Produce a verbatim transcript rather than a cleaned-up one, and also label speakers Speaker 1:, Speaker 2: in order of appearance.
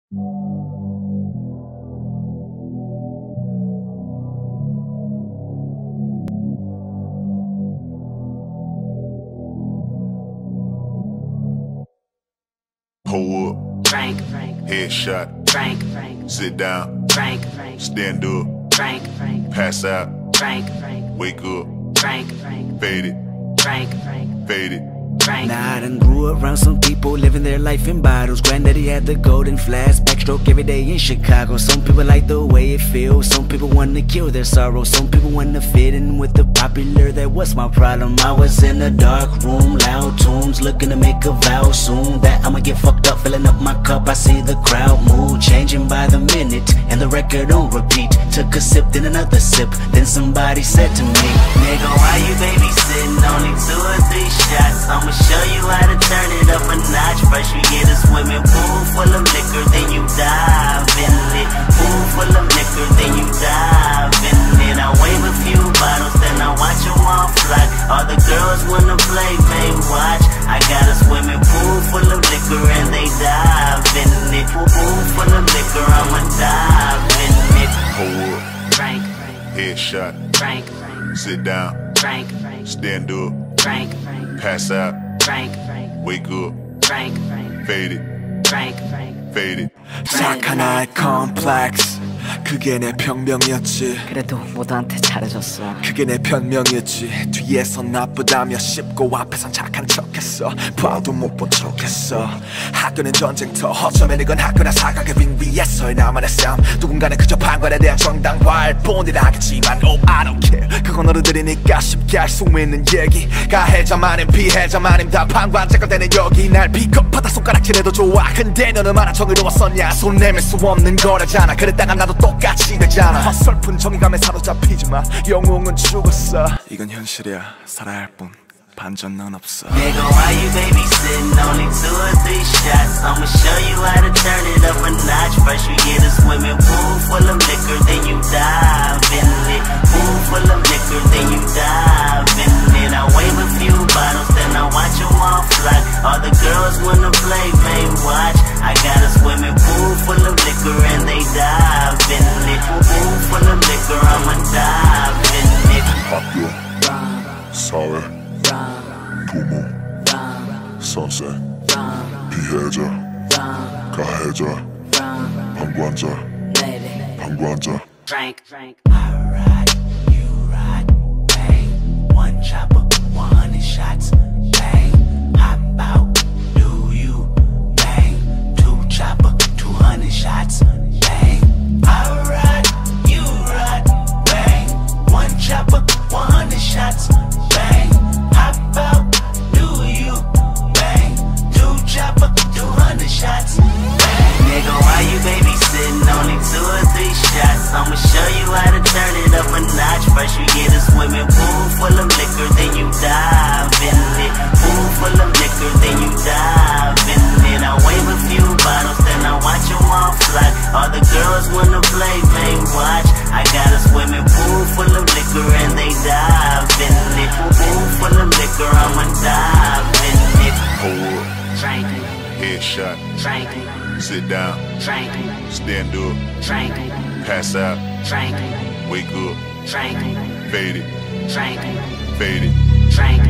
Speaker 1: Pull up, Frank, headshot, Frank, sit down, Frank, stand up, Frank, pass out, Frank, wake up, Frank, fade it, Frank, fade it.
Speaker 2: Nah, I done grew around some people living their life in bottles. Granddaddy had the golden flask, backstroke every day in Chicago. Some people like the way it feels, some people wanna kill their sorrow. Some people wanna fit in with the popular, that was my problem. I was in a dark room, loud tunes, looking to make a vow soon that I'ma get fucked up, filling up my cup. I see the crowd mood changing by the minute, and the record on repeat. Took a sip, then another sip, then somebody said to me, nigga, why you babysitting? Only two or three shots, I'ma show you how to turn it up a notch. First you get a swimming pool full of liquor, then you dive in it. Pool full of liquor, then you dive in it. I wave a few bottles, then I watch them all fly. All the girls wanna play, man, watch. I got a swimming pool full of liquor and they dive in it. Pool full of liquor, I'ma dive in it.
Speaker 1: Pull up,
Speaker 2: Frank,
Speaker 1: headshot,
Speaker 2: Frank,
Speaker 1: sit down,
Speaker 2: Frank,
Speaker 1: stand up,
Speaker 2: Frank,
Speaker 1: pass out,
Speaker 2: Frank,
Speaker 1: wake up,
Speaker 2: Frank,
Speaker 1: fade it,
Speaker 2: Frank,
Speaker 1: fade it.
Speaker 3: 착한 아이 컴플렉스, 그게 내 병명이었지.
Speaker 2: 그래도 모두한테 잘해줬어.
Speaker 3: 그게 내 변명이었지. 뒤에서 나쁘다며 씹고 앞에선 착한 척했어. 봐도 못 본 척했어. 학교는 전쟁터, 어쩌면 이건 학교나 사각의 빙 위에서의 나만의 삶. 누군가는 그저 판관에 대한 정당화일 뿐이라 하겠지만 oh I don't care. 그건 어른들이니까 쉽게 할 수 있는 얘기. 가해자만 아님 피해자만 아님 다 판관자가 되는 여기. 날 비겁하다 손가락질해도 좋아. 근데 너는 얼마나 정의로웠었냐. 손 내밀 수 없는 거라잖아. 그랬다가 나도 똑같이 되잖아. 헛설픈 정의감에 사로잡히지마. 영웅은 죽었어. 이건 현실이야. 살아야 할 뿐 반전은 없어.
Speaker 2: Nigga, why you babysitting? Only two or three shots, I'ma show you how to turn it up a notch. First you get a swimming pool full of liquor, then you dive in it. Pool full of liquor, then you dive in it. I wave a few bottles, then I watch them all fly. All the girls wanna play, man, watch. I got a swimming pool full of liquor and they dive in it. Pool full of liquor, I'ma dive in it.
Speaker 1: 학교, 사회, 부모, 선생, 피해자, 가해자, 방관자, 방관자.
Speaker 2: Frank, Frank.
Speaker 3: I ride, you ride, bang. One chopper, one hundred shots, bang. Hop out, do you, bang. Two chopper, two hundred shots, bang. I ride, you ride, bang. One chopper, one hundred shots, bang. Hop out, do you, bang. Two chopper, two hundred shots, bang.
Speaker 2: Nigga, why you babysitting? Only two or three shots, I'ma show you how to turn it up a notch. First you get a swimming pool full of liquor, then you dive in it. Pool full of liquor, then you dive in it. I wave a few bottles, then I watch them all fly. All the girls wanna play, man, watch. I got a swimming pool full of liquor and they dive in it. Pool full of liquor, I'ma dive in it.
Speaker 1: Pull up,
Speaker 2: Frank,
Speaker 1: headshot,
Speaker 2: Frank,
Speaker 1: sit down,
Speaker 2: Frank,
Speaker 1: stand up,
Speaker 2: Frank,
Speaker 1: pass out,
Speaker 2: Frank,
Speaker 1: wake up,
Speaker 2: Frank,
Speaker 1: fade it,
Speaker 2: Frank,
Speaker 1: fade it.
Speaker 2: Frank.